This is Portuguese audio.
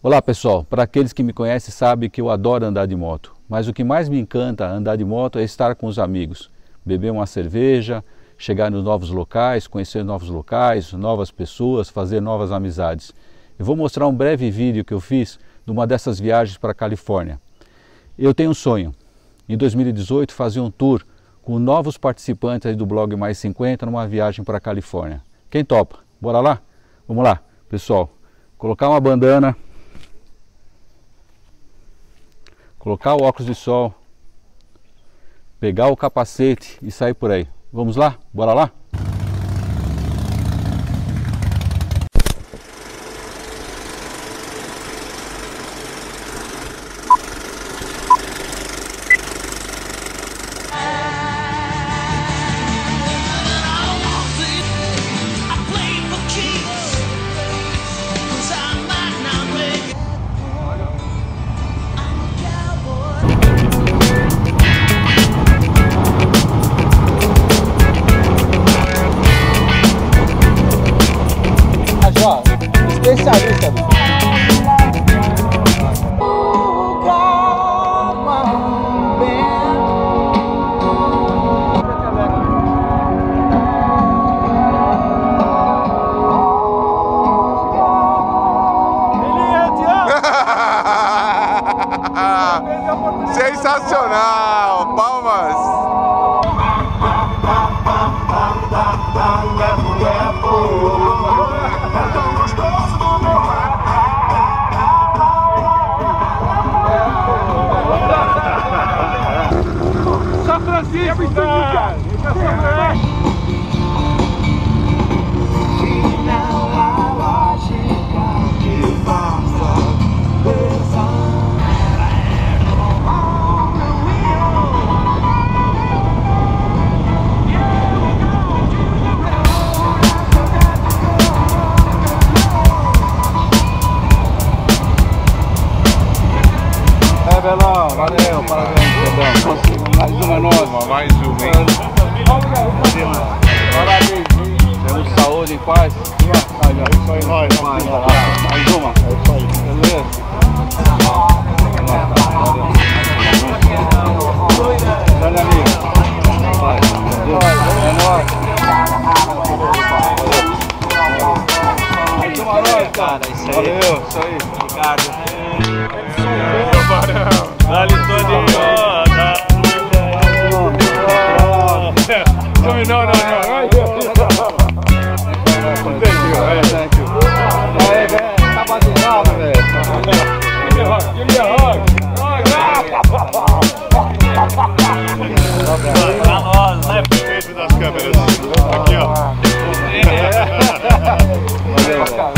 Olá pessoal, para aqueles que me conhecem sabem que eu adoro andar de moto, mas o que mais me encanta andar de moto é estar com os amigos, beber uma cerveja, chegar nos novos locais, conhecer novos locais, novas pessoas, fazer novas amizades. Eu vou mostrar um breve vídeo que eu fiz de uma dessas viagens para a Califórnia. Eu tenho um sonho, em 2018 fazer um tour com novos participantes aí do blog Mais 50 numa viagem para a Califórnia. Quem topa? Bora lá? Vamos lá, pessoal, colocar uma bandana, colocar o óculos de sol, pegar o capacete e sair por aí. Vamos lá? Bora lá? Especialista, bicho. Sensacional! Palmas! São Francisco, cara! Belão, valeu, parabéns, Belão. Mais uma nossa. Mais uma, hein? Parabéns. Temos saúde em paz. Mais uma. É isso aí. Beleza? Grande amigo. É nóis. Mais uma noite, cara. Valeu, isso aí. Obrigado. Dale, Toninho! No. Thank you. Aí, velho, tá batizado, velho. Give me a hug. Pra nós, né? Perfeito das câmeras. Aqui, ó. Valeu, velho.